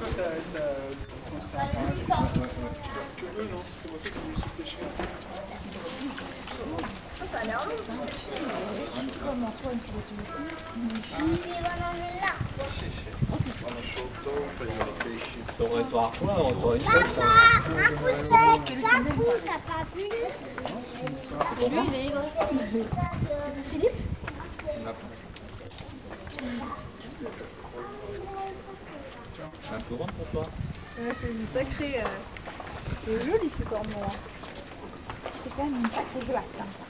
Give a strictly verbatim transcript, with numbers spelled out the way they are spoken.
ça, ça, ça, que eux, non. C'est pour ça qu'ils vont se sécher. Ça a l'air long, ça sécher. Comme Antoine, tu vas Mi devono nell'acqua. Sì, sì. Vanno sotto, prendono i pesci. Dovrei acqua o dovrei Papa, un coup sec, ça coule, t'as pas vu? Et lui, il est ivre. C'est pour Philippe? un peu grand pour toi. Ouais, c'est une sacrée... Euh... Il est joli ce cormorant. C'est quand même une sacrée glace.